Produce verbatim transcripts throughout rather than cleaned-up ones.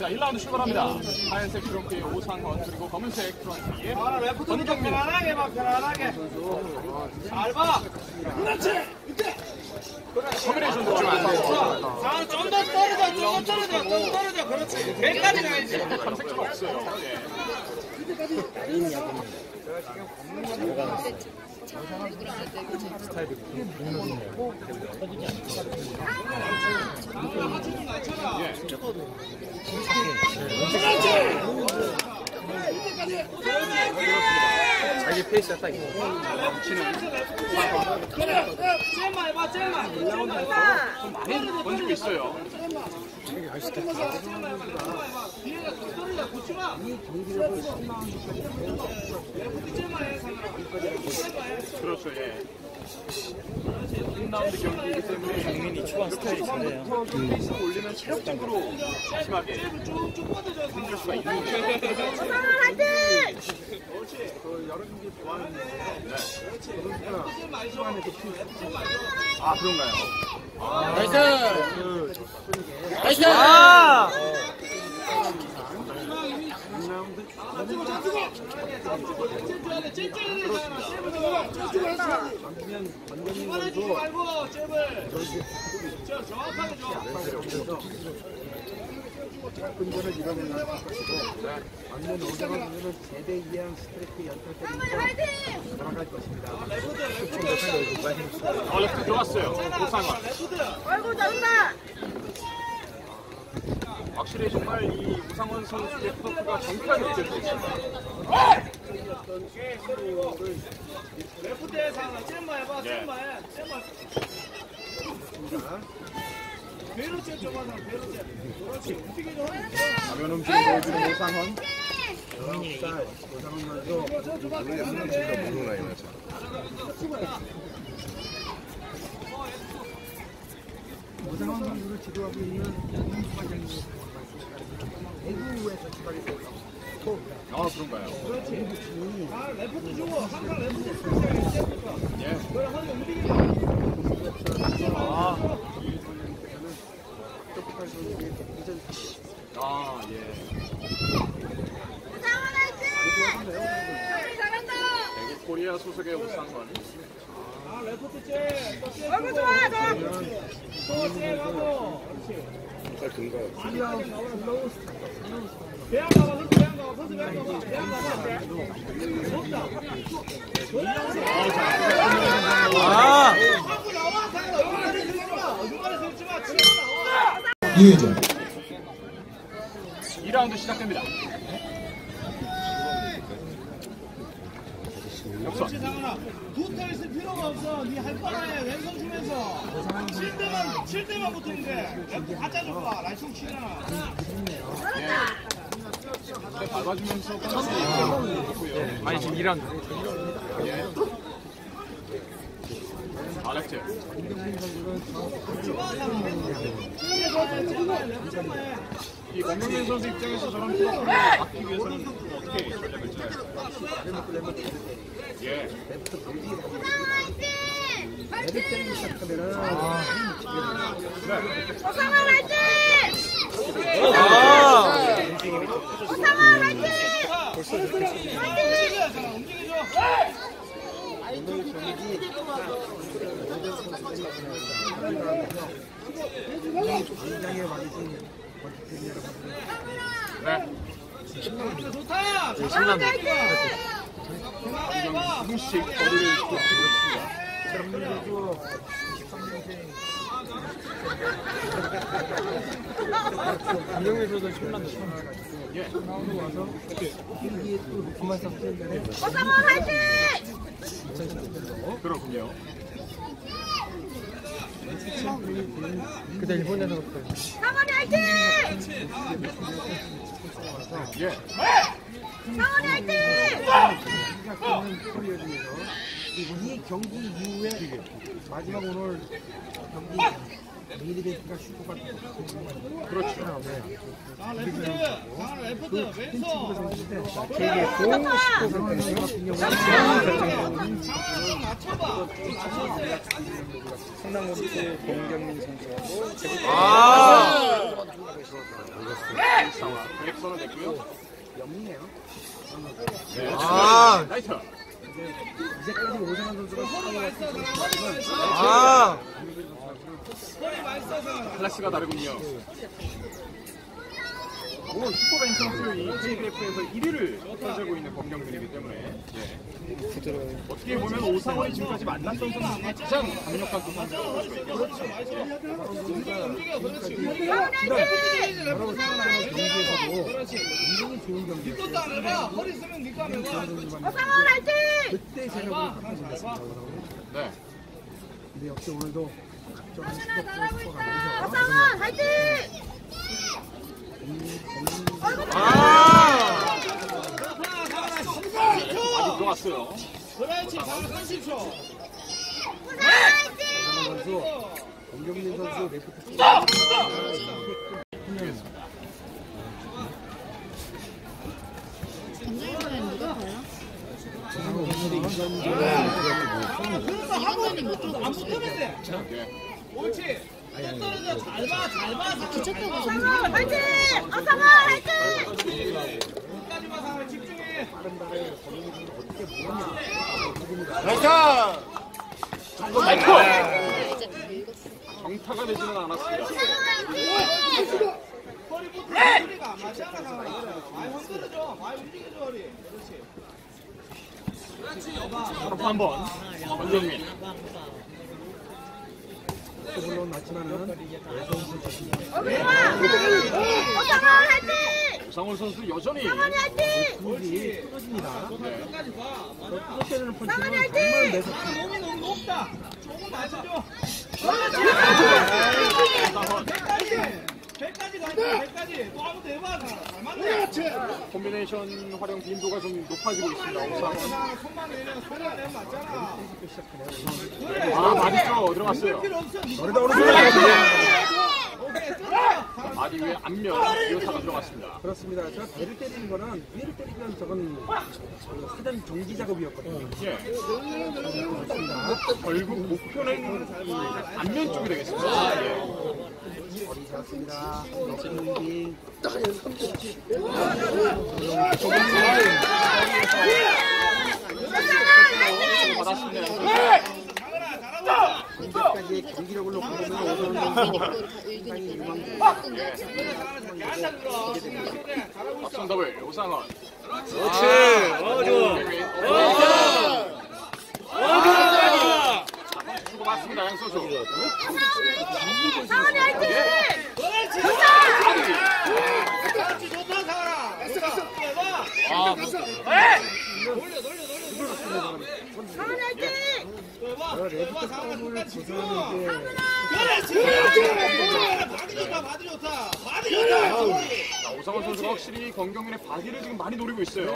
자, 일 라운드 출발합니다. 하얀색 트렁크의 오상헌, 그리고 검은색 트렁크의 권경민. 편안하게 봐, 편안하게. 잘 봐. 그렇지. 커뮤니케이션도 좀 안 돼. 자, 좀 더 떨어져, 좀 더 떨어져, 좀 더 떨어져. 그렇지. 배까지 가야지. 감색자가 없어요. 예. 자기 페이스가 딱 있어. 쟤만 해봐, 쟤만. 좀 많이 던지고 있어요. 그렇죠, 예. 일 라운드 경기이기 때문에 경민이 초반 스타일이 잘해요. 페이스를 올리면 체력적으로 심하게 힘들 수가 있는 거예요. 아, 그런가요? 나이스! 나이스! 아! 근본을 이뤄내는 것이고 반면 오장한 선수는 제대 이양 스트레이트 연타점에서 돌아갈 것입니다. 어, 레프트 들어왔어요. 오상헌. 아이고 잘한다. 확실히 정말 이 오상헌 선수의 퍼프가 정확하게 느껴지죠. 레프트에 상황, 쟤만 해봐, 쟤만 해. 쟤만. 배로 쟤 저거는 배로 쟤. 그렇지. 움직이죠. 가면 움직임 보여주는 오상헌. 열아홉 살 오상헌 선수 원래 한명 진짜 무슨 라인이야. 오상헌 선수를 지도하고 있는 홍수 과장님 대구에서 지도하게 올라옵니다. 아, 그런가요? 그렇지. 아, 레프트 주고 항상 레프트 주고. 예. 그래, 허리 움직이죠. 아, 쪽팔 선수의 이전 아, 예. 대구 코리아 소속의 오상헌. 아, 레프트 쟤. 또 쟤. 아이고 좋아 좋아. 또 쟤 가고. 그렇지. 배양 가봐, 선수 배양 가봐, 선수 배양 가봐. 배양 가봐. 높다. 아! 하고 나와, 상관. 중간에 서있지 마. 중간에 서있지 마. 치고 나와. 유효점. 이 라운드 시작됩니다. 그렇지, 상훈아. 붙어 있을 필요가 없어. 니 할 바에 왼손 주면서 칠 대만 칠 대만 붙으면 돼. 레프트 다 짜줄 거야. 라이송 치잖아. 네, 밟아주면서 끊었고요. 아니 지금 이 라운드. 아, 레프트. 이 권경민 선수 입장에서 저런 플러스를 막기 위해서는 어떻게 전략을 짜요? 예. 오상헌 화이팅! 아! 오상헌 화이팅! 움직이잖아. 움직이죠. 오늘 경기 굉장히 많으신 버티팬 여러분들 네. 좋다. 신난다. 해봐. 조금씩 거리를 좁히고 있습니다. 정민이도 십삼 년생 김영민에서도 신난다. 예. 나오고 와서 경기에 또 그만 섰는데 오상헌 화이팅! 그렇군요. 그때 일본에서 상헌이 화이팅! 예. 상헌이 화이팅! 시작하는 코리아 중에서 이 경기 이후에 마지막 오늘 경기 메이드베이스가 슈퍼가 그렇죠. 아, 레프트. 아, 레프트. 왼손. 되게 고 슈퍼 같은 경우는 상황 맞춰봐. 성남고등학교 권경민 선수하고 아! 됐고요. 영리해요. 아, 나이트. 이제까지 오상환 선수가 아! 클래스가 다르군요. 오, 슈퍼벤처 수요이 제이비에프에서 일 위를 차지하고 있는 검경준이기 때문에 예. 어떻게 보면 오상원이 지금까지 만났던 선수 중에 가장 강력한 또 선수라고 볼 수가 있죠. 여러 상황의 경기에서도 굉장히 좋은 경기였어요. 니꺼도 안 해봐. 허리 쓰면 니꺼 안 해봐. 오상원 화이팅! 그때 제가 바꿔주셨습니다. 네. 근데 역시 오늘도 적절한 잘하고 스포츠가 있다. 나오셔서 오상원 화이팅! 아! 많이 들어갔어요. 그렇지. 다음 삼십 초. 화이팅! 선수, 권경민 선수 레프트 이원장님 못 들어. 안 붙으면 돼. 예. 옳지. 또 떨어져. 잘 봐. 잘 봐. 기척하고 오상원 화이팅! 오상원 화이팅! 끝까지만 상황에 집중해. 정타가 되지는 않았습니다. 허리 붙어. 허리가 안 맞지 않아 상황. 많이 흔들어줘. 많이 움직여줘 허리. 그렇지. 서로 한번 권경민. 물론 맞지만은 오상원 화이팅! 오상원 선수 여전히 오상원 화이팅! 공이 떨어집니다. 네. 끝까지 봐. 맞아. 떨어지는 펀치는 상원이 화이팅! 정말 매서 몸이 너무 높다. 조금 낮춰줘. 오상원 백까지. 백까지 가 있다. 백까지. 또 아무도 해봐. 잘 맞네. 콤비네이션 활용 빈도가 좀 높아지고 있습니다. 오상원. 손만 내면 손만 내면 맞잖아. 아, 마디죠. 들어갔어요. 필요 없어. 머리다 오른손 오케이. 뜯어. 마디 위에 앞면 이어타가 들어갔습니다. 그렇습니다. 제가 배를 때리는 거는 위를 때리면 저건 저 사전 정지 작업이었거든요. 예. 그렇습니다. 결국 목표는 이 앞면 쪽이 되겠습니다. 예. 머리 잡습니다. 역시 받았습니다. 현재까지의 경기력을 놓고 보면 오선은 상당히 유망주. 박선더블 오상원. 그렇지! 어, 좋아! 주고 받습니다. 양 선수. 상원이 화이팅! 그렇지. 그렇지. 좋다 상아라. 해봐. 아, 돌려 돌려 돌려. 상원이 화이팅! 해봐. 해봐 상아라 끝까지 집중. 이제 그렇지. 그렇지. 바디 좋다. 바디 좋다. 바디 좋다. 자, 오상원 선수가 확실히 권경민의 바디를 지금 많이 노리고 있어요.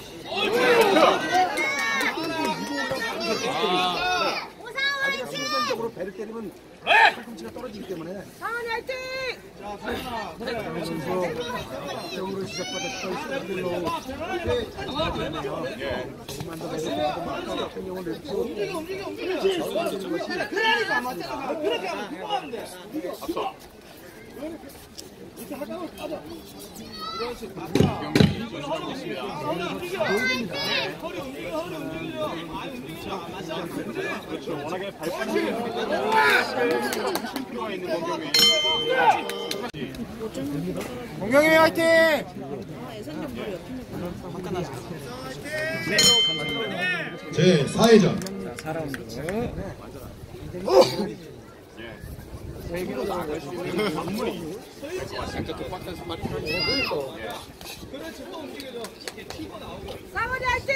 아직은 순간적으로 배를 때리면 팔꿈치가 떨어지기 때문에 상원이 화이팅! 자 상아라. 그래. 양 선수 경으로 시작받았던 시즌으로 예. 조금만 더 내려주고 아까 같은 경우는 렉트 움직여 움직여 움직여. 그래 그러니까 안 맞잖아. 그렇게 하면 그거 하면 돼. 앞서. 그렇지. 맞다. 권경민이 전진하고 있습니다. 허리 움직여. 허리 움직여. 허리 움직여. 많이 움직여. 안 맞잖아. 그렇죠. 워낙에 발판이 힘 필요가 있는 권경민. 공경이 화이팅! 제사 회전 자, 사 라운드. 예. 세기로 나갈 수 있는 관문이 진짜 똑같은 선발이 필요하니까. 예. 그렇지. 또 움직여줘. 상원이 화이팅!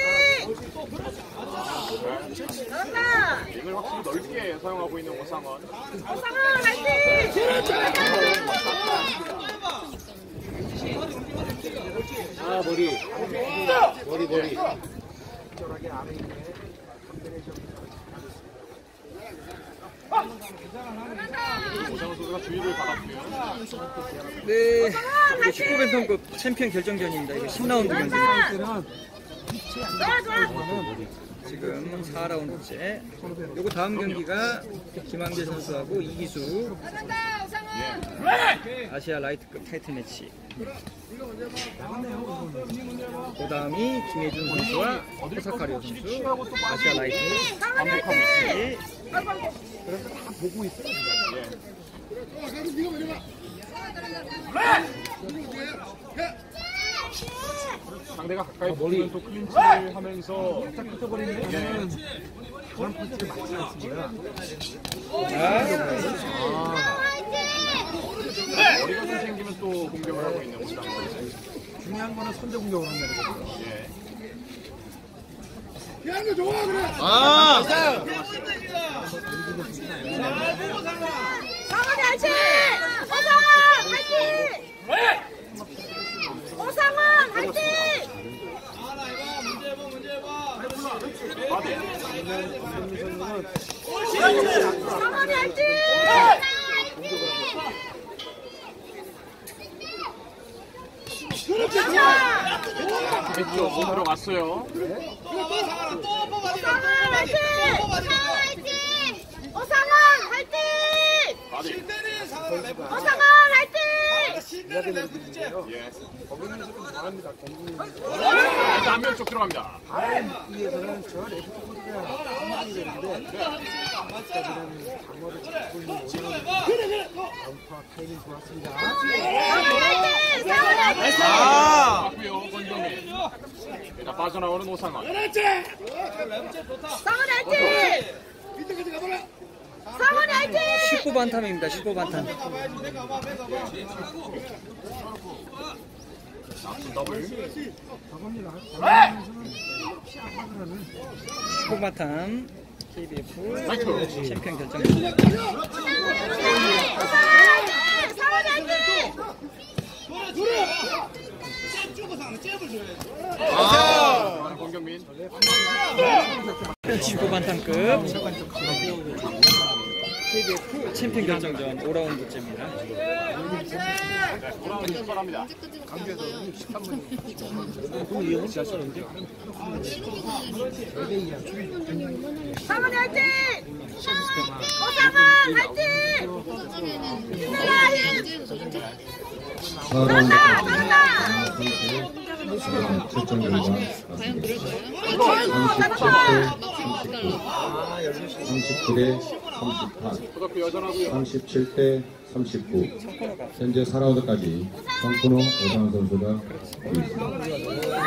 잘한다! 링을 확실히 넓게 사용하고 있는 오상원. 오상원 화이팅! 아, 머리. 머리, 머리. 적절하게 안에 있는 컨비네이션 오상원 선수가 주의를 받았고요. 네. 이거 슈퍼벤턴급 챔피언 결정전입니다. 이거 십 라운드 경기. 때는 좋아 좋아! 지금 사 라운드째. 요거 다음 경기가 김한길 선수하고 이기수. 잘한다 오상원! 예. 아시아 라이트급 타이틀 매치. 그 다음이 김혜준 선수와 호사카리오 선수. 아시아 라이트 한복하고 있지. 상대가 가까이 보면 또 클린치를 하면서 살짝 끄떡거리는 게 그런 펀치를 맞지 않습니다. 머리가 좀 생기면 또 공격을 하고 있는 오상원. 중요한 거는 선제 공격을 한다는 거죠. 예. 상원이 화이팅! 오상원 화이팅! 오상원 화이팅! 알아 이거 문제 해봐 문제 해봐. 상원이 화이팅! 됐죠. 못 들어갔어요. 봐봐 상아라 또 뽑아야 돼. 오상원 화이팅! 오상원 화이팅! 실패는 상아라 내 봐. 오상원 화이팅! 실패는 내 문제. 예. 거기는 조금 잘합니다. 공군이 한 명 쪽 들어갑니다. 다른 위에서는 저 레프트 코트가 한마디 되는데 아까보다는 방어를 잡고 있는 오상원 카운터 타이밍 좋았습니다. 상원 화이팅! 상원 화이팅! 맞고요. 권경민. 자, 빠져나오는 오상원. 상원 화이팅! 상원 화이팅! 십구 반탐입니다. 십구 반탐. 가봐야지 내가 봐 내가 봐. 더블. 십구 반탐 케이비에프 라이트. 챔피언 결정전. 상원 화이팅! 그래 그래. 잽 주고 상아 잽을 줘야지. 아, 권경민. 십구 반탐급 케이비에프 챔피언 결정전 오 라운드째입니다. 돌아오는 출발합니다. 상원 화이팅! 오상원 화이팅! 잘한다! 잘한다! 최종 결과 삼십칠 대 삼십팔, 고등학교 여전하고요. 삼십칠 대 삼십구. 현재 사 라운드까지 성쿠노 오상원 선수가 이기고 있습니다.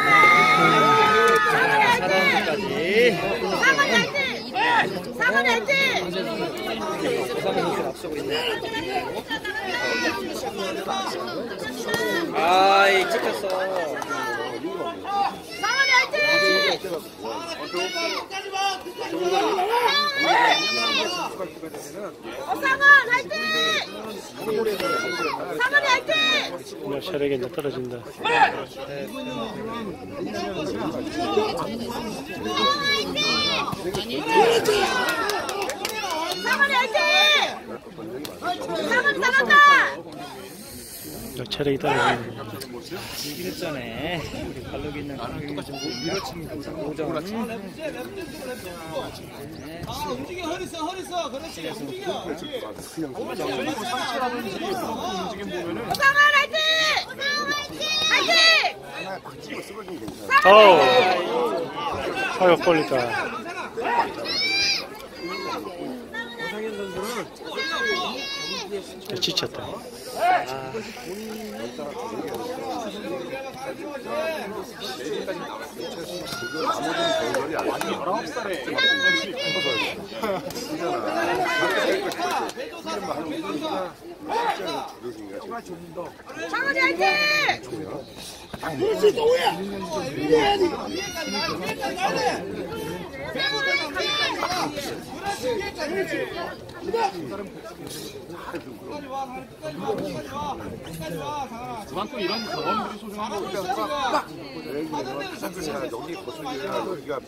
사 라운드까지 상원 화이팅! 상원 화이팅! 오상원 선수 앞서고 있네요. 아이 찍혔어. 상원 화이팅! 오상원 화이팅! 상원 화이팅! 체력이 이제 떨어진다. 상원 화이팅! 상원 잘한다! 체력이 떨어진다. 일 회전에 우리 발록이 있는 밀어치는 오전. 아 움직여 허리 써 허리 써 그렇지 움직여. 상체라든지 움직임 보면은 오상원 화이팅! 화이팅! 어우, 사격 걸릴까. 지쳤다. 열아홉 살에 상원 화이팅! 그만큼 이런 경험들이 소중한 거죠. 여기 거슬리나 여기가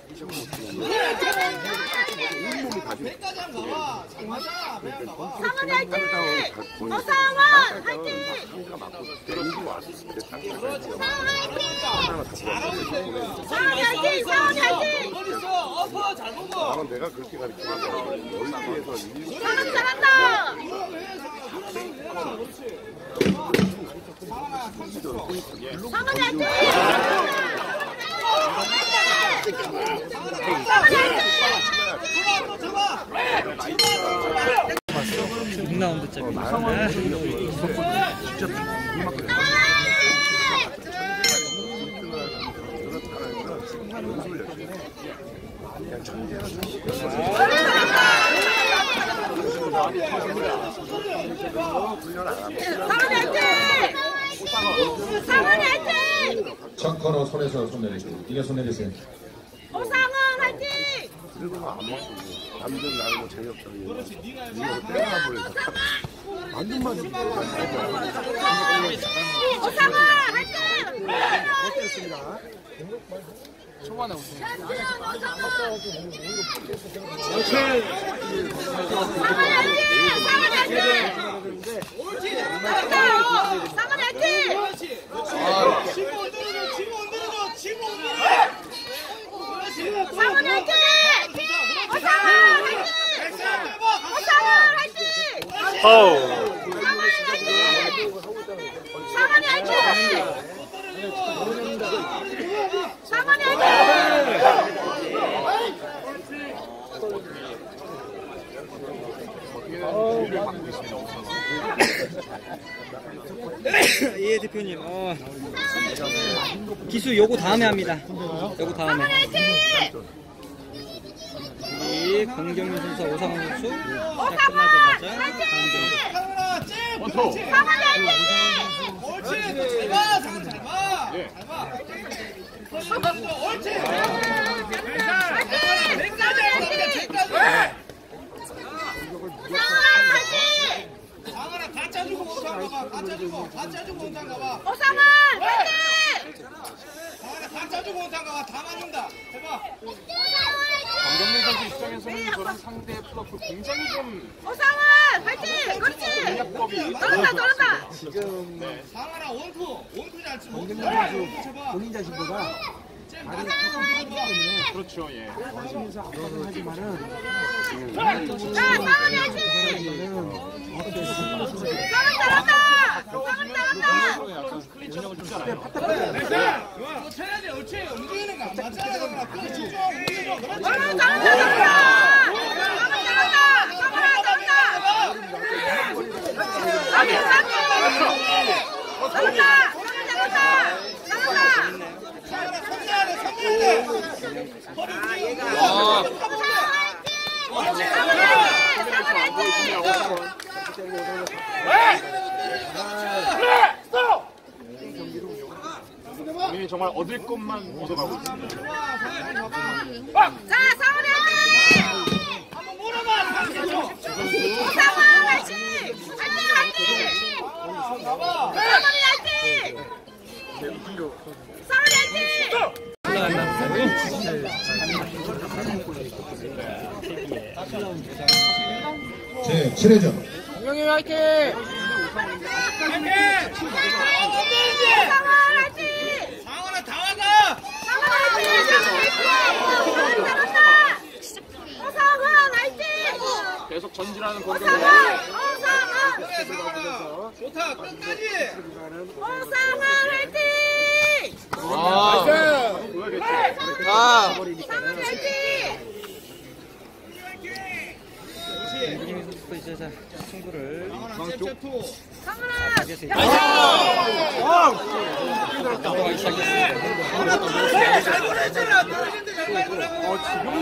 온몸이 가지고 상원 화이팅! 오상원 화이팅! 상원 화이팅! 상원 화이팅! 허리 써 엎어 잘 보고. 나는 내가 그렇게 가르치는 거야. 여기에서 상원 잘한다! 상원이 화이팅! 육 라운드짜리. 상원이 화이팅! 첫 코너 손에서 손 내리세요. 이게 손 내리세요. 오상훈 화이팅! 남들 나르고 재미없어. 이거 때려나 버려서. 완전만 오상훈 화이팅! 어땠습니다? 초반에 우승. 상원 화이팅! 치고 흔들어줘, 치고 흔들어줘, 치고 흔들어줘. 상원 화이팅! 오상훈 화이팅! 오상훈 화이팅! 어우. 상원이 화이팅! 상원이 화이팅! 예 대표님. 어. 기수 요거 다음에 합니다. 요거 다음에. 이 공경민 선수 오상훈 선수 시작 끝나자마자 다음 경기. 원투. 상원이 화이팅! 옳지, 잘 봐, 상원 잘 봐. 예. 잘 봐. 옳지. 화이팅! 백까지 할 거니까 제까지. 상원 화이팅! 상원아 다 짜주고 온상 가봐. 다 짜주고, 다 짜주고 온상 가봐. 오상훈 화이팅! 상원아 다 짜주고 온상 가봐. 다 맞는다. 해봐. 강경민 선수 입장에서는 저런 상대의 플러프 굉장히 좀 오상훈 화이팅! 그렇지! 공략법이 떨어다 떨어다! 지금 상원아 원투, 원투 잘 치. 원투 김경민 잘 선수 치. 본인 자신보다 쌤 다른 맞아. 타선이기 때문에 그렇죠. 예. 하시면서 압박을 하지만은 자, 상원이 화이팅! 상원 잘한다! 상원 잘한다! 클린처럼 죽잖아요. 너 쳐야지. 옳지. 움직이는 거 안 맞잖아. 그러나 그거 집중하고 움직여. 그렇지. 상원 잘한다! 잘한다! 상원 잘한다! 상원아 잘한다! 상원 잘한다! 잘한다! 잘한다! 상원아 성내야 돼. 성내야 돼. 허리 움직여. 옳지. 상원 화이팅! 상원 화이팅! 본인이 정말 얻을 것만 얻어가고 있습니다. 자, 상원 화이팅! 한번 물어봐. 오상훈 화이팅! 화이팅 화이팅! 상원이 화이팅! 상원이 화이팅! 제 칠 회전. 공경민 화이팅! 상원 화이팅! 상원아 다 와가. 상원 화이팅! 상원 잘한다! 오상훈 화이팅! 계속 전진하는 오상훈! 권경민. 오상훈! 좋다. 끝까지. 오상훈 화이팅! 아, 보여야겠죠. 아. 상원 화이팅! 공경민 선수도 이제 자 승부를 상원아 잽잽투. 상원아! 들어가기 시작했습니다. 잘 보냈잖아. 떨어진데 잘 보냈잖아.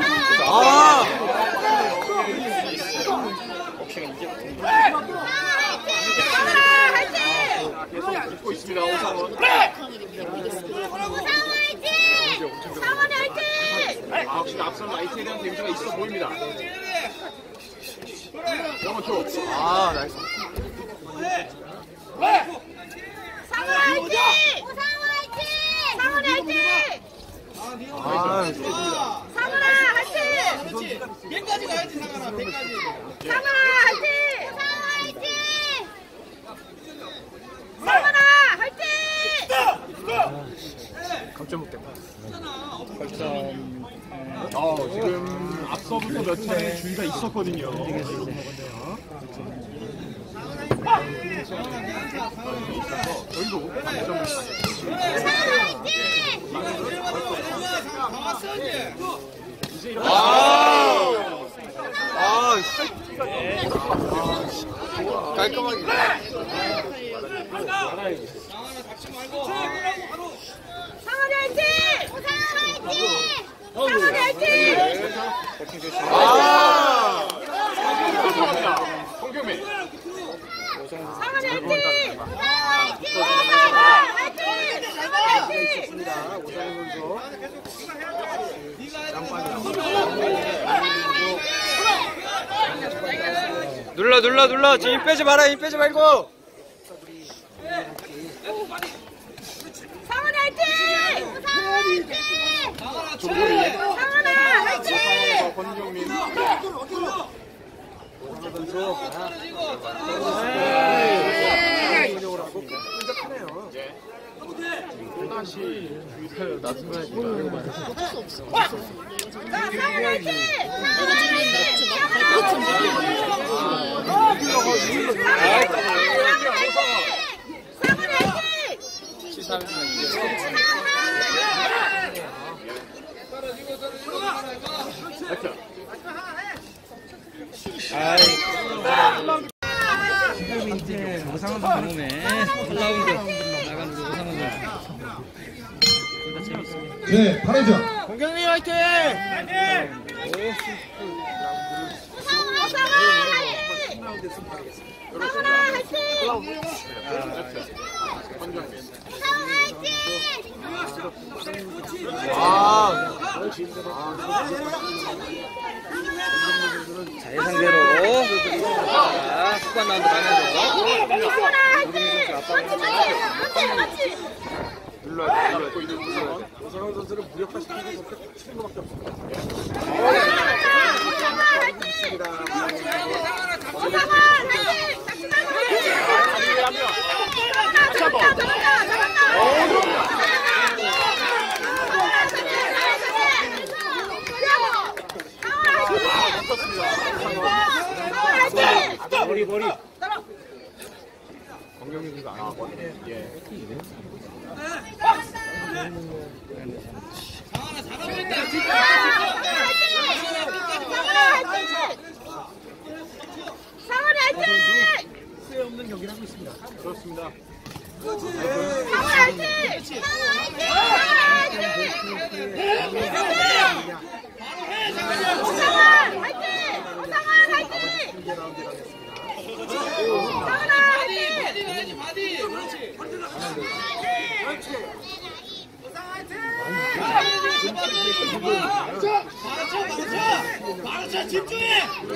상원아 화이팅! 계속 붙고 있습니다. 오상원. 오상훈 화이팅! 상원이 화이팅! 아, 확실히 앞선 라이트에 대한 데미지가 있어 보입니다. 영원투. 아, 나이스. 상원 화이팅! 오상훈 화이팅! 상원이 화이팅! 아, 상원아 화이팅! 그렇지. 백까지 가야지 상원아. 백까지. 상원아 화이팅! 상원아 화이팅! 감점 먹겠다. 어, 지금 앞서부터 몇 차례 주의가 있었거든요. 저희도 관점을 이제 이렇게 깔끔하게. 상원이 화이팅! 상원이 화이팅! 아! 홍경민. 상원이 화이팅! 눌러 눌러 눌러. 지금 힘 빼지 마라. 힘 빼지 말고. 상원이 화이팅! 상원이 화이팅! 상원아 화이팅! 권경민. 또다시 주의를 낮춰야지. 상원이 화이팅! 오상원 경험에 팔 라운드 나간 우리 오상원 선수. 둘다 재밌습니다. 네, 팔 회전. 공경민 화이팅! 상원아 화이팅! 자, 예상대로 자, 후반 라운드 가면서 눌러야 돼. 눌러야 돼. 오상원 선수를 무력화시키는 것밖에 없습니다. 머리 머리. 권경민 선수 안 하고. 예. 상원이 화이팅! 쓸데없는 경기를 하고 있습니다. 그렇습니다. 상원이 화이팅! 상원 화이팅! 상원 화이팅! 상원아 화이팅! 바로 쳐 집중해!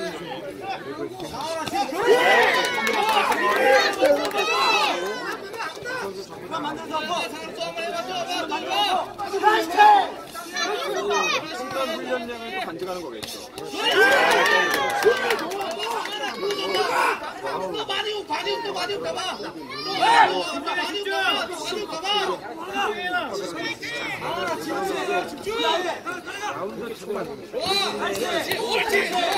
순간 훈련량을 또 간직하는 거겠죠. 또 많이 오, 많이 오, 또 많이 오, 가봐! 또 많이 오, 가봐! 또 많이 오, 가봐! 집중! 라운드 치고 가는 거죠. 옳지! 옳지!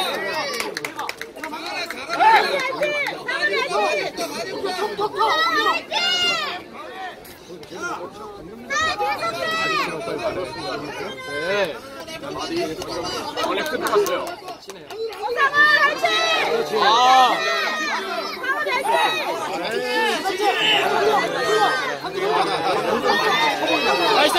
네. 많이 원래 끝났어요. 오상원 화이팅! 아. 나이스!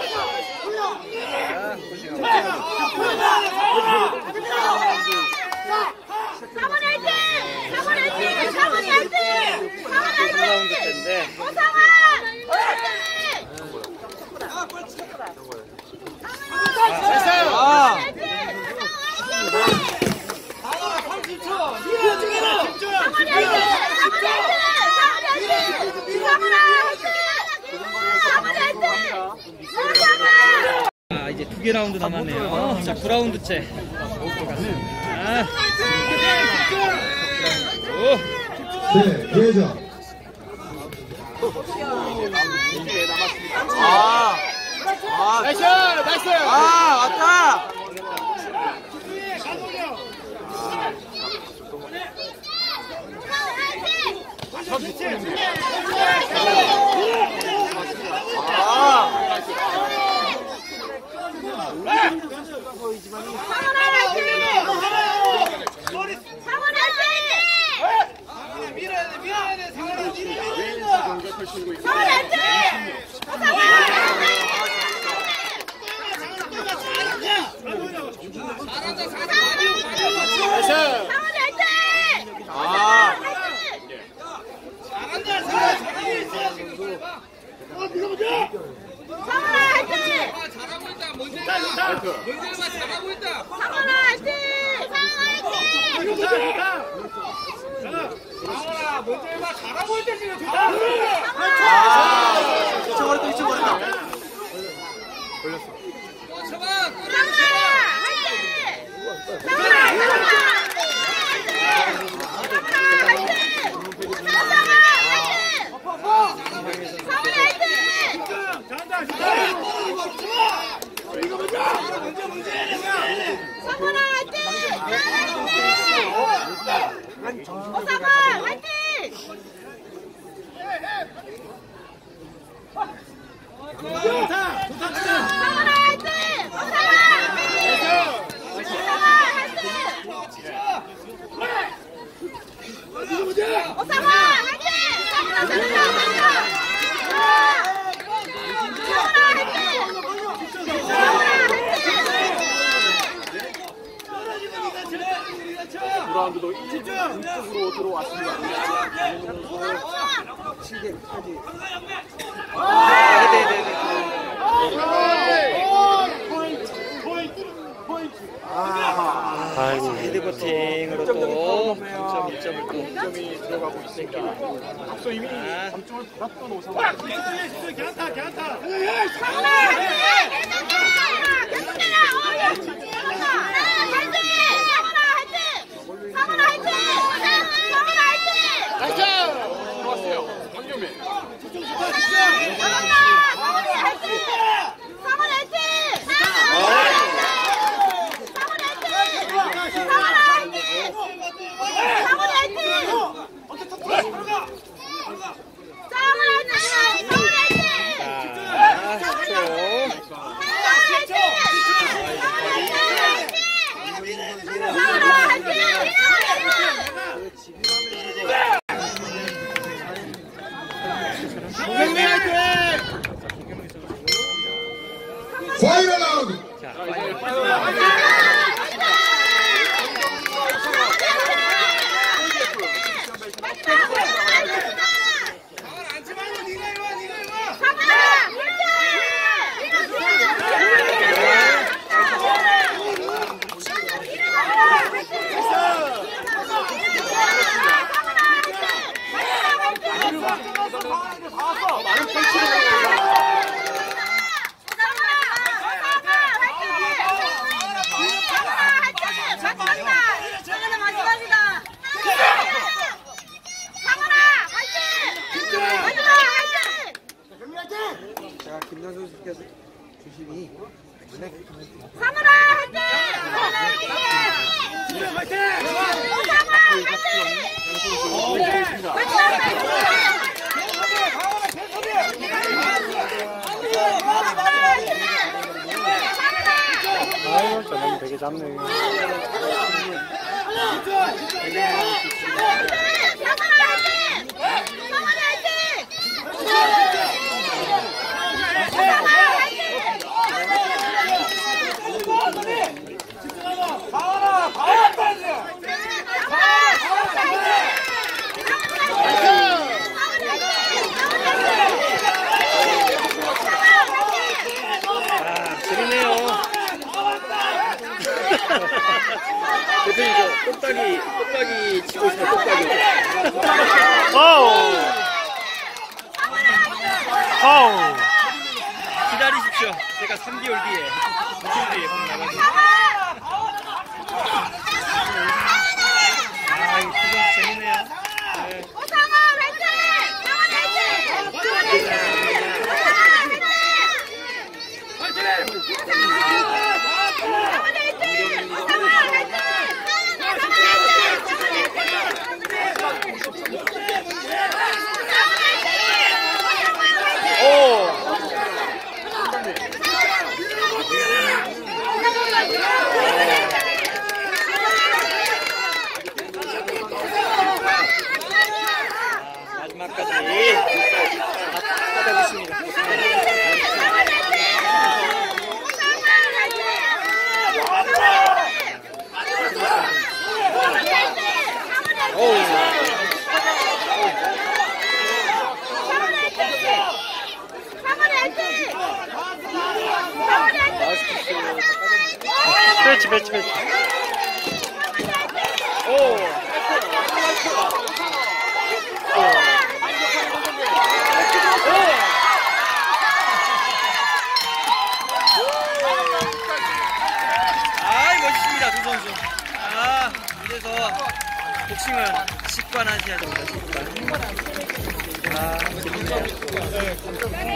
상원 화이팅! 상원 화이팅! 상원 화이팅! 상원 라운드 화이팅! 때인데 오상원 화이팅! 아! 삼십 초! 집중해라! 집중! 상원 화이팅! 상원 화이팅! 상원 화이팅! 오상원! 아, 이제 두 개 라운드 남았네요. 자, 구 라운드째. 아, 네, 회전. 아. 아. 나이스! 나이스! 아, 왔다. 첫 북구입니다. 밀어야 돼, 밀어야 돼, 상원아, 야외에서 공격할 수 있는 상원아, 먼저 해봐. 잘하고 있다, 지금. 좋다. 미쳐버렸다, 미쳐버렸다. 구 라운드도 일 쪽으로 들어왔습니다. 아이고. 헤드버팅으로 또 점 일 점을 또 점이 들어가고 있으니까 앞서 이미 삼 점을 받았던 오상원. 괜찮다, 괜찮다. 들어왔어요. 황경민. 파이널 라운드. 자, 이제 파이널 라운드. 자, 김남 선수께서 주심이 사무라 화이팅! 아유, 저놈 되게 잡네. 대표님 저 똑딱이 똑딱이 치고 있어요. 똑딱이. 어우. 어우. 기다리십시오. 제가 삼 개월 뒤에 삼 개월 뒤에 방 나가서. 아, 이거 구경 재밌네요. 네. 오상원 화이팅! 상원 화이팅! 상원 화이팅! 배치 배치 배치. 아, 멋있습니다, 두 선수. 아, 이래서 복싱을 직관하셔야 됩니다, 직관. 아, 재밌네요.